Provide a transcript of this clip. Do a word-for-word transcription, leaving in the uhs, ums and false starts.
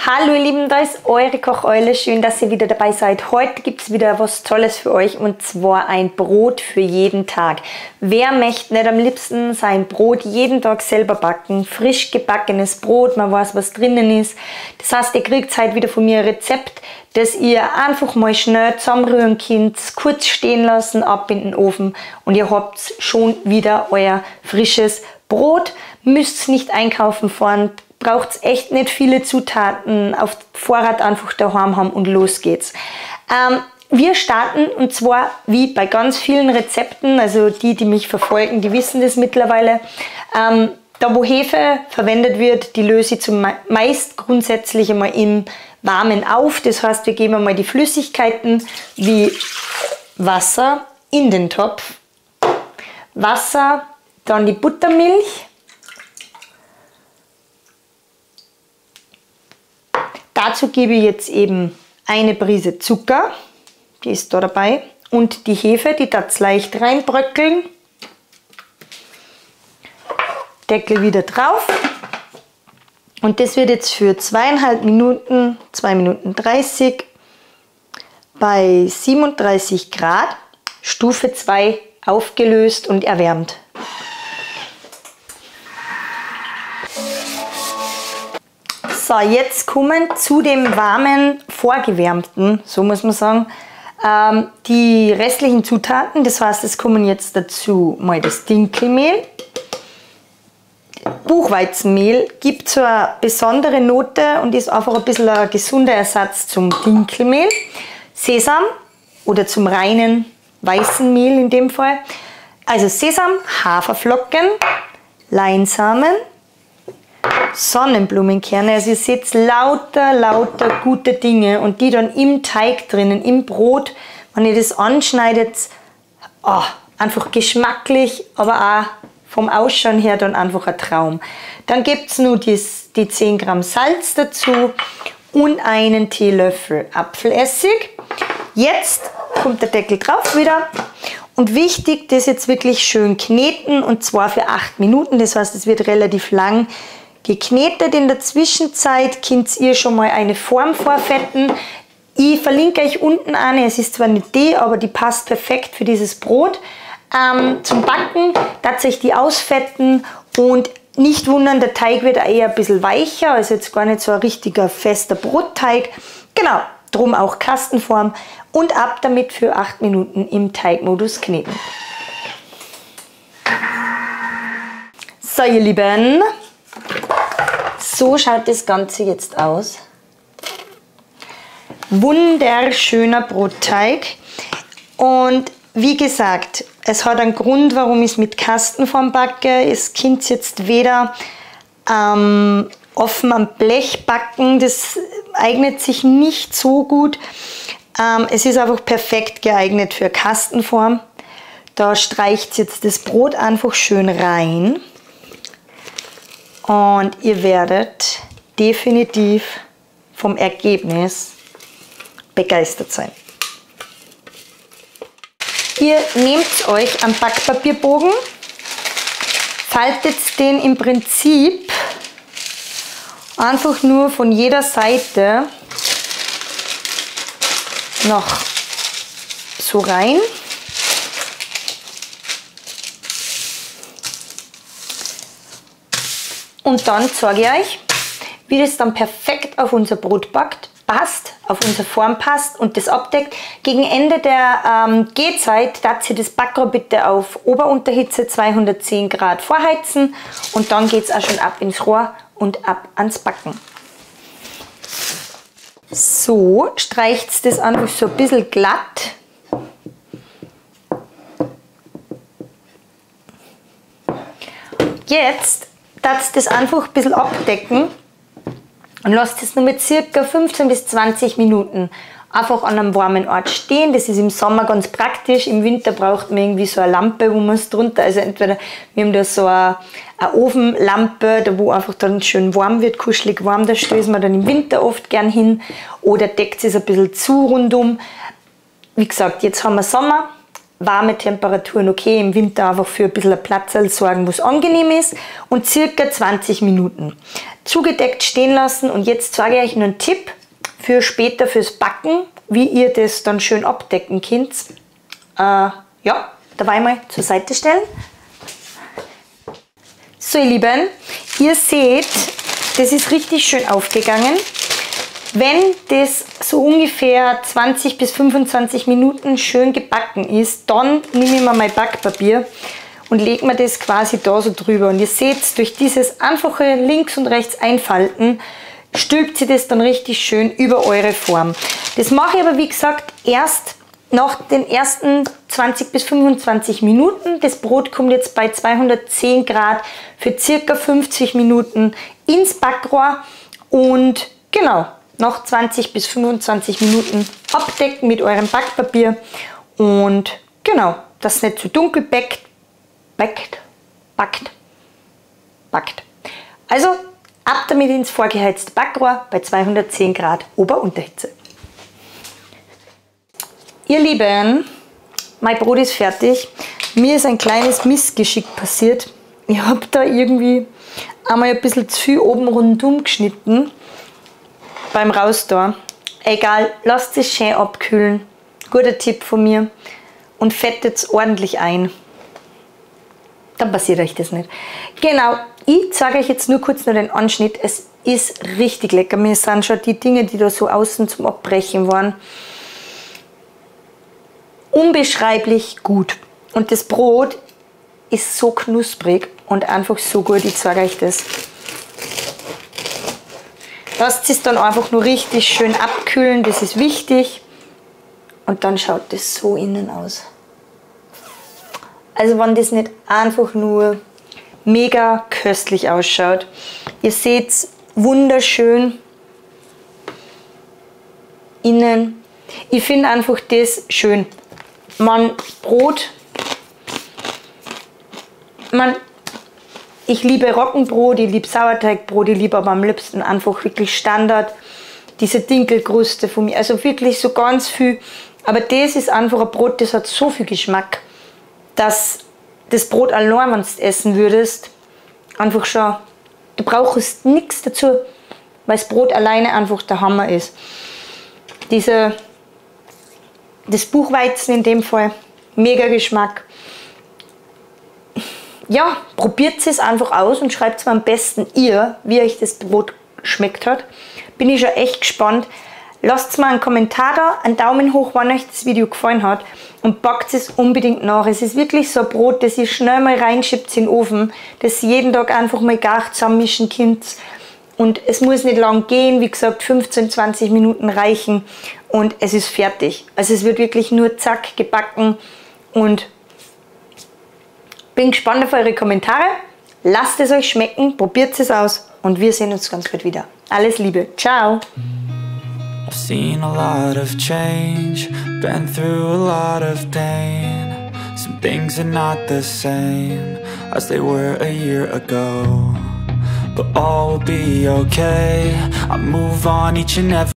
Hallo ihr Lieben, da ist eure Kocheule. Schön, dass ihr wieder dabei seid. Heute gibt es wieder was Tolles für euch und zwar ein Brot für jeden Tag. Wer möchte nicht am liebsten sein Brot jeden Tag selber backen? Frisch gebackenes Brot, man weiß, was drinnen ist. Das heißt, ihr kriegt heute wieder von mir ein Rezept, das ihr einfach mal schnell zusammenrühren könnt, kurz stehen lassen, ab in den Ofen und ihr habt schon wieder euer frisches Brot. Müsst nicht einkaufen fahren, braucht echt nicht viele Zutaten, auf Vorrat einfach daheim haben und los geht's. Ähm, wir starten und zwar wie bei ganz vielen Rezepten, also die, die mich verfolgen, die wissen das mittlerweile. Ähm, da wo Hefe verwendet wird, die löse ich zumeist grundsätzlich einmal im Warmen auf. Das heißt, wir geben einmal die Flüssigkeiten wie Wasser in den Topf, Wasser, dann die Buttermilch, dazu gebe ich jetzt eben eine Prise Zucker, die ist da dabei, und die Hefe, die darf leicht reinbröckeln. Deckel wieder drauf und das wird jetzt für zweieinhalb Minuten, zwei Minuten dreißig bei siebenunddreißig Grad, Stufe zwei aufgelöst und erwärmt. So, jetzt kommen zu dem warmen, vorgewärmten, so muss man sagen, ähm, die restlichen Zutaten. Das heißt, es kommen jetzt dazu mal das Dinkelmehl. Buchweizenmehl gibt so eine besondere Note und ist einfach ein bisschen ein gesunder Ersatz zum Dinkelmehl. Sesam oder zum reinen weißen Mehl in dem Fall. Also Sesam, Haferflocken, Leinsamen, Sonnenblumenkerne, also ihr seht lauter, lauter gute Dinge und die dann im Teig drinnen, im Brot, wenn ihr das anschneidet, oh, einfach geschmacklich, aber auch vom Ausschauen her dann einfach ein Traum. Dann gibt es nur dies, die zehn Gramm Salz dazu und einen Teelöffel Apfelessig. Jetzt kommt der Deckel drauf wieder. Und wichtig, das jetzt wirklich schön kneten und zwar für acht Minuten, das heißt, es wird relativ lang geknetet. In der Zwischenzeit könnt ihr schon mal eine Form vorfetten. Ich verlinke euch unten eine, es ist zwar nicht die, aber die passt perfekt für dieses Brot. Ähm, zum Backen, tatsächlich die ausfetten und nicht wundern, der Teig wird eher ein bisschen weicher, also jetzt gar nicht so ein richtiger fester Brotteig. Genau, drum auch Kastenform und ab damit für acht Minuten im Teigmodus kneten. So ihr Lieben, so schaut das Ganze jetzt aus. Wunderschöner Brotteig und wie gesagt, es hat einen Grund, warum ich es mit Kastenform backe. Es könnt jetzt weder ähm, offen am Blech backen, das eignet sich nicht so gut. Ähm, es ist einfach perfekt geeignet für Kastenform. Da streicht jetzt das Brot einfach schön rein. Und ihr werdet definitiv vom Ergebnis begeistert sein. Ihr nehmt euch einen Backpapierbogen, faltet den im Prinzip einfach nur von jeder Seite noch so rein. Und dann zeige ich euch, wie das dann perfekt auf unser Brot backt, passt, auf unsere Form passt und das abdeckt. Gegen Ende der ähm, Gehzeit darf ihr das Backrohr bitte auf Ober-Unterhitze zweihundertzehn Grad vorheizen und dann geht es auch schon ab ins Rohr und ab ans Backen. So streicht das einfach so ein bisschen glatt. Jetzt darf das einfach ein bisschen abdecken und lasst es nur mit ca. fünfzehn bis zwanzig Minuten einfach an einem warmen Ort stehen. Das ist im Sommer ganz praktisch. Im Winter braucht man irgendwie so eine Lampe, wo man es drunter, also entweder wir haben da so eine, eine Ofenlampe, da wo einfach dann schön warm wird, kuschelig warm, da stößt man dann im Winter oft gern hin oder deckt es ein bisschen zu rundum. Wie gesagt, jetzt haben wir Sommer, warme Temperaturen okay, im Winter einfach für ein bisschen ein Platzerl sorgen, wo es angenehm ist, und circa zwanzig Minuten zugedeckt stehen lassen. Und jetzt sage ich euch noch einen Tipp für später fürs Backen, wie ihr das dann schön abdecken könnt. Äh, ja, dabei mal zur Seite stellen. So ihr Lieben, ihr seht, das ist richtig schön aufgegangen. Wenn das so ungefähr zwanzig bis fünfundzwanzig Minuten schön gebacken ist, dann nehme ich mir mein Backpapier und lege mir das quasi da so drüber. Und ihr seht, durch dieses einfache links und rechts einfalten, stülpt sie das dann richtig schön über eure Form. Das mache ich aber wie gesagt erst nach den ersten zwanzig bis fünfundzwanzig Minuten. Das Brot kommt jetzt bei zweihundertzehn Grad für circa fünfzig Minuten ins Backrohr und genau, nach zwanzig bis fünfundzwanzig Minuten abdecken mit eurem Backpapier und genau, dass es nicht zu dunkel backt, backt, backt, backt. Also ab damit ins vorgeheizte Backrohr bei zweihundertzehn Grad Ober-Unterhitze. Ihr Lieben, mein Brot ist fertig. Mir ist ein kleines Missgeschick passiert. Ich habe da irgendwie einmal ein bisschen zu viel oben rundum geschnitten beim Rausdor. Egal, lasst es schön abkühlen. Guter Tipp von mir. Und fettet es ordentlich ein. Dann passiert euch das nicht. Genau, ich zeige euch jetzt nur kurz noch den Anschnitt. Es ist richtig lecker. Mir sind schon die Dinge, die da so außen zum Abbrechen waren, unbeschreiblich gut. Und das Brot ist so knusprig und einfach so gut. Ich zeige euch das. Lasst es dann einfach nur richtig schön abkühlen. Das ist wichtig. Und dann schaut das so innen aus. Also wenn das nicht einfach nur mega köstlich ausschaut. Ihr seht es wunderschön innen. Ich finde einfach das schön. Man Brot, man, ich liebe Roggenbrot, ich liebe Sauerteigbrot, ich liebe aber am liebsten einfach wirklich Standard, diese Dinkelkruste von mir, also wirklich so ganz viel. Aber das ist einfach ein Brot, das hat so viel Geschmack, dass das Brot allein, wenn du es essen würdest, einfach schon, du brauchst nichts dazu, weil das Brot alleine einfach der Hammer ist. Diese, das Buchweizen in dem Fall, mega Geschmack. Ja, probiert es einfach aus und schreibt mir am besten ihr, wie euch das Brot geschmeckt hat. Bin ich schon echt gespannt. Lasst mir einen Kommentar da, einen Daumen hoch, wenn euch das Video gefallen hat und backt es unbedingt nach. Es ist wirklich so ein Brot, das ihr schnell mal reinschiebt in den Ofen, das ihr jeden Tag einfach mal gar zusammenmischen könnt. Und es muss nicht lang gehen, wie gesagt, fünfzehn, zwanzig Minuten reichen und es ist fertig. Also es wird wirklich nur zack gebacken und bin gespannt auf eure Kommentare. Lasst es euch schmecken, probiert es aus und wir sehen uns ganz bald wieder. Alles Liebe, ciao! I've seen a lot of change, been through a lot of pain. Some things are not the same as they were a year ago, but all will be okay. I move on each and every